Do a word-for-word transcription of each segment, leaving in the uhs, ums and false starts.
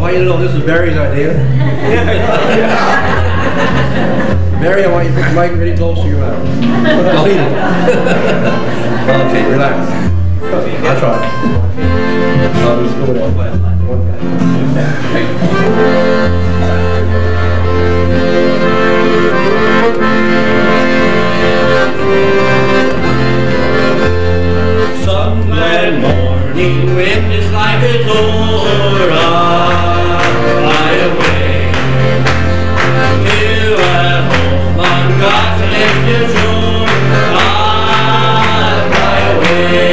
want you to know this is Barry's idea. Barry, I want you to put the mic really close to your mouth. I'll eat it. Okay, relax. I'll try. I'll just go there. Some glad morning when this life is over, I'll fly away to a home on God's celestial shore. I'll fly away,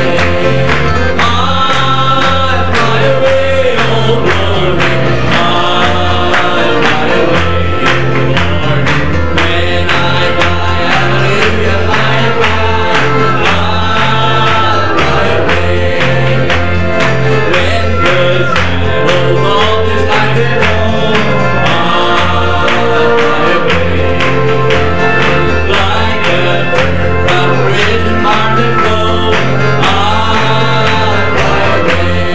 I'll fly away, oh glory, I'll fly away, Lord. When I die, hallelujah, by and by, I'll fly away. When the shadows of this life is over, I'll fly away. Like a bird from prison bars and flow, I'll fly away.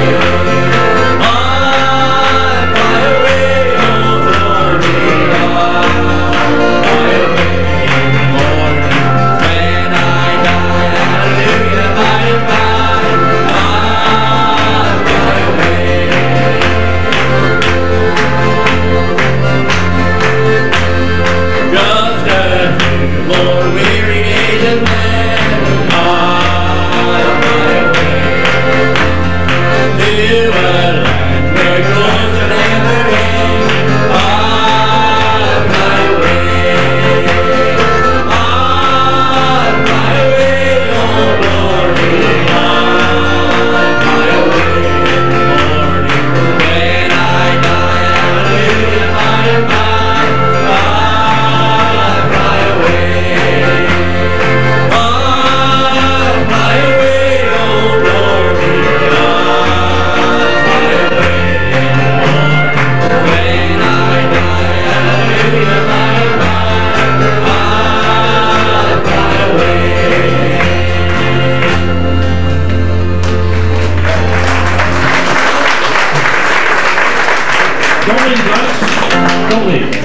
I'll fly away, oh glory, I'll fly away, Lord. When I die, hallelujah, by and by, I'll fly away. Just a few more weary days and then I'll fly away to a land where clothes are never end. I'll fly away, I'll fly away, oh glory, I'll fly away, Lord. When I die, hallelujah, by and by, I'll fly away. I'll fly away, oh glory, I'll fly away, Lord. When I die, hallelujah, by and by, I'll fly away. Don't leave, guys. Don't leave.